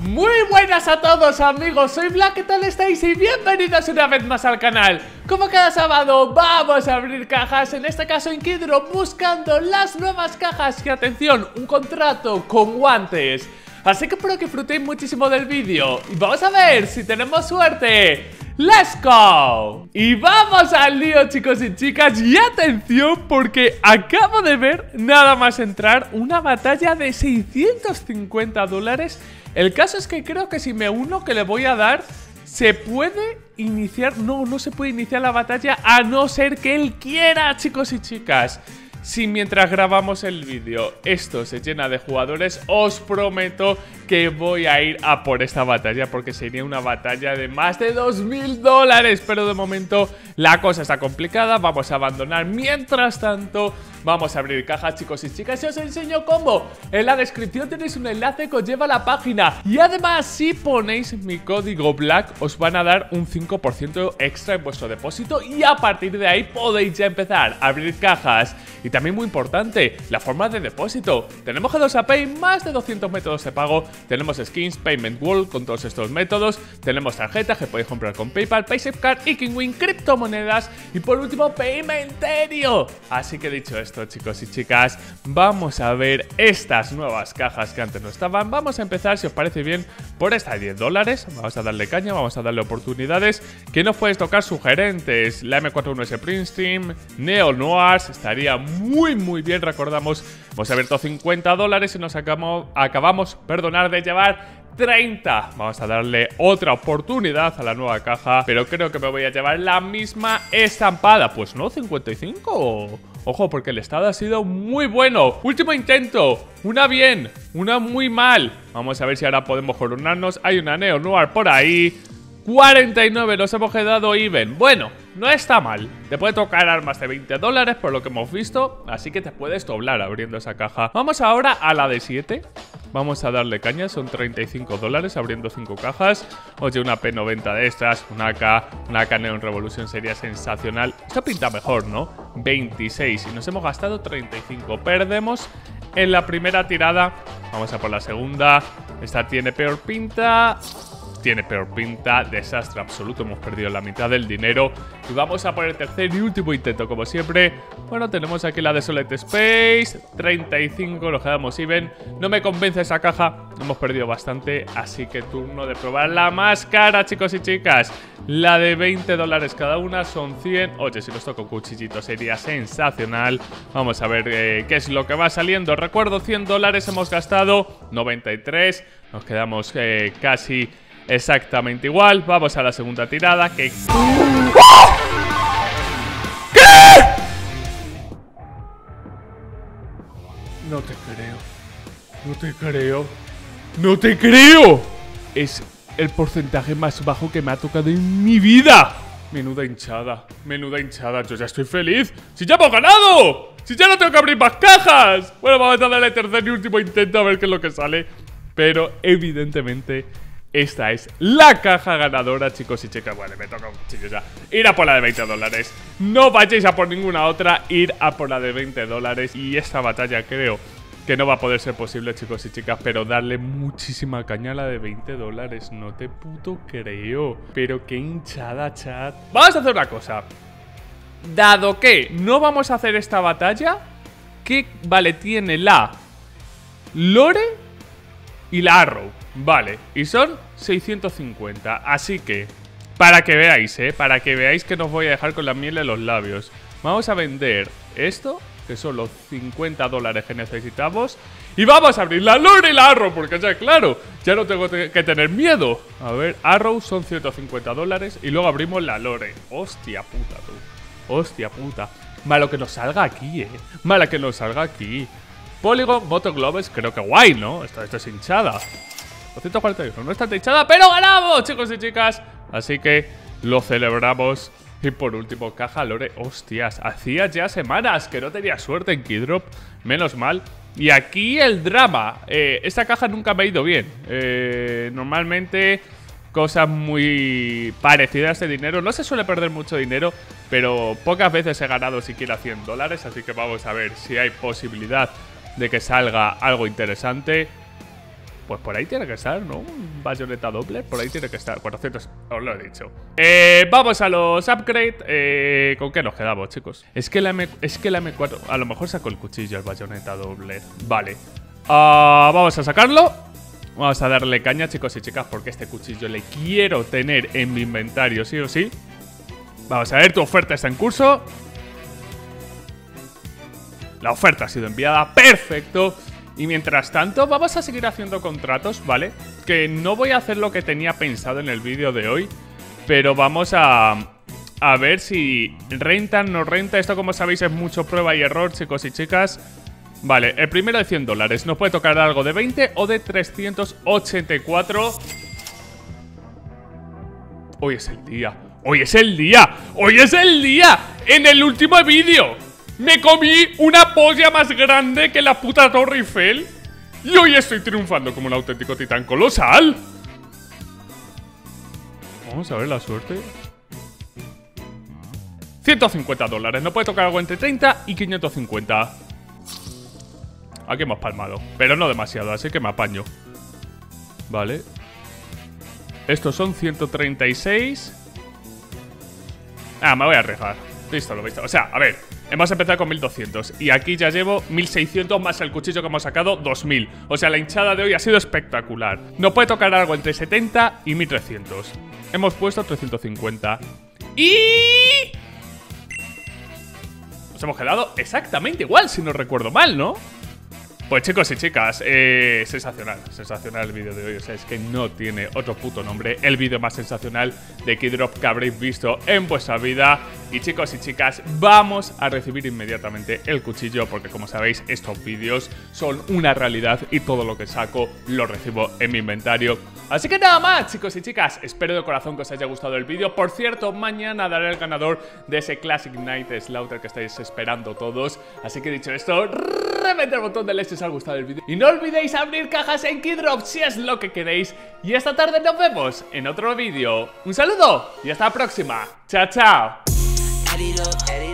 Muy buenas a todos amigos, soy Black, ¿qué tal estáis? Y bienvenidos una vez más al canal. Como cada sábado vamos a abrir cajas, en este caso en Kidrop, buscando las nuevas cajas. Y atención, un contrato con guantes. Así que espero que disfrutéis muchísimo del vídeo y vamos a ver si tenemos suerte. ¡Let's go! Y vamos al lío, chicos y chicas. Y atención, porque acabo de ver nada más entrar una batalla de $650. El caso es que creo que si me uno que le voy a dar, se puede iniciar. No se puede iniciar la batalla a no ser que él quiera, chicos y chicas. Si mientras grabamos el vídeo esto se llena de jugadores, os prometo que voy a ir a por esta batalla, porque sería una batalla de más de $2000. Pero de momento la cosa está complicada, vamos a abandonar. Mientras tanto, vamos a abrir cajas, chicos y chicas, y os enseño cómo. En la descripción tenéis un enlace que os lleva a la página. Y además, si ponéis mi código BLACK, os van a dar un 5% extra en vuestro depósito. Y a partir de ahí podéis ya empezar a abrir cajas. Y también muy importante, la forma de depósito. Tenemos G2A Pay, más de 200 métodos de pago. Tenemos skins, Payment Wall con todos estos métodos. Tenemos tarjetas que podéis comprar con PayPal, PaySafeCard y Kinwin, criptomonedas. Y por último, Paymenterio. Así que dicho esto, chicos y chicas, vamos a ver estas nuevas cajas que antes no estaban. Vamos a empezar, si os parece bien, por esta de $10. Vamos a darle caña, vamos a darle oportunidades. ¿Qué nos puedes tocar? Sugerentes. La M41S Princeton, Neo Noirs, estaría muy bien. Recordamos, hemos abierto $50 y nos acabamos de llevar 30. Vamos a darle otra oportunidad a la nueva caja, pero creo que me voy a llevar la misma estampada. Pues no, 55. Ojo, porque el estado ha sido muy bueno. Último intento. Una bien, una muy mal. Vamos a ver si ahora podemos coronarnos. Hay una Neo Noir por ahí. 49, nos hemos quedado even. Bueno, no está mal. Te puede tocar armas de $20 por lo que hemos visto, así que te puedes doblar abriendo esa caja. Vamos ahora a la de 7. Vamos a darle caña, son $35 abriendo 5 cajas. Oye, una P90 de estas, una AK Neon Revolution sería sensacional. Esto pinta mejor, ¿no? 26 y nos hemos gastado 35. Perdemos en la primera tirada. Vamos a por la segunda. Esta tiene peor pinta. Desastre absoluto, hemos perdido la mitad del dinero. Y vamos a por el tercer y último intento, como siempre. Bueno, tenemos aquí la de Solid Space, 35, nos quedamos even. No me convence esa caja, hemos perdido bastante. Así que turno de probar la más cara, chicos y chicas. La de $20 cada una, son 100. Oye, si nos toca un cuchillito sería sensacional. Vamos a ver qué es lo que va saliendo. Recuerdo, $100 hemos gastado, 93. Nos quedamos casi exactamente igual. Vamos a la segunda tirada. ¿Qué? No te creo. Es el porcentaje más bajo que me ha tocado en mi vida. Menuda hinchada. Yo ya estoy feliz. ¡Si ya hemos ganado! ¡Si ya no tengo que abrir más cajas! Bueno, vamos a darle el tercer y último intento a ver qué es lo que sale. Pero evidentemente esta es la caja ganadora, chicos y chicas. Vale, me toca un cuchillo ya. Ir a por la de $20. No vayáis a por ninguna otra. Ir a por la de $20. Y esta batalla creo que no va a poder ser posible, chicos y chicas. Pero darle muchísima caña a la de $20. No te puto creo. Pero qué hinchada, chat. Vamos a hacer una cosa. Dado que no vamos a hacer esta batalla, que vale, tiene la Lore y la Arrow. Vale, y son 650. Así que, para que veáis, para que veáis que no os voy a dejar con la miel en los labios, vamos a vender esto, que son los $50 que necesitamos. Y vamos a abrir la Lore y la Arrow, porque ya claro, ya no tengo que tener miedo. A ver, Arrow son $150 y luego abrimos la Lore. Hostia puta, tú. Hostia puta. Malo que nos salga aquí, Mala que nos salga aquí. Polygon, Motoglobes, creo que guay, ¿no? Esto es hinchada. 241, no está hinchada, pero ganamos, chicos y chicas. Así que lo celebramos. Y por último, caja Lore. Hostias, hacía ya semanas que no tenía suerte en Kidrop. Menos mal. Y aquí el drama. Esta caja nunca me ha ido bien. Normalmente cosas muy parecidas a este dinero. No se suele perder mucho dinero, pero pocas veces he ganado siquiera $100. Así que vamos a ver si hay posibilidad de que salga algo interesante. Pues por ahí tiene que estar, ¿no? Un bayoneta doble, por ahí tiene que estar. 400, os lo he dicho. Vamos a los upgrades. ¿Con qué nos quedamos, chicos? Es que la M4, a lo mejor saco el cuchillo, el bayoneta doble. Vale. Vamos a sacarlo. Vamos a darle caña, chicos y chicas, porque este cuchillo le quiero tener en mi inventario, sí o sí. Vamos a ver, tu oferta está en curso. La oferta ha sido enviada, perfecto. Y mientras tanto vamos a seguir haciendo contratos, ¿vale? Que no voy a hacer lo que tenía pensado en el vídeo de hoy, pero vamos a ver si renta, no renta. Esto, como sabéis, es mucho prueba y error, chicos y chicas. Vale, el primero de $100. Nos puede tocar algo de 20 o de 384. Hoy es el día. Hoy es el día. Hoy es el día. En el último vídeo me comí una polla más grande que la puta Torre Eiffel. Y hoy estoy triunfando como un auténtico titán colosal. Vamos a ver la suerte. $150. No puede tocar algo entre 30 y 550. Aquí hemos palmado, pero no demasiado, así que me apaño. Vale. Estos son 136. Me voy a arriesgar. Listo, lo visto. O sea, a ver, hemos empezado con 1200 y aquí ya llevo 1600 más el cuchillo que hemos sacado, 2000. O sea, la hinchada de hoy ha sido espectacular. No puede tocar algo entre 70 y 1300. Hemos puesto 350. Y... nos hemos quedado exactamente igual, si no recuerdo mal, ¿no? Pues chicos y chicas, sensacional, sensacional el vídeo de hoy. O sea, es que no tiene otro puto nombre. El vídeo más sensacional de Keydrop que habréis visto en vuestra vida. Y chicos y chicas, vamos a recibir inmediatamente el cuchillo, porque como sabéis, estos vídeos son una realidad y todo lo que saco lo recibo en mi inventario. Así que nada más, chicos y chicas, espero de corazón que os haya gustado el vídeo. Por cierto, mañana daré el ganador de ese Classic Night Slaughter que estáis esperando todos. Así que dicho esto, reventad el botón de like si os ha gustado el vídeo. Y no olvidéis abrir cajas en Keydrop si es lo que queréis. Y esta tarde nos vemos en otro vídeo. Un saludo y hasta la próxima. Chao, chao.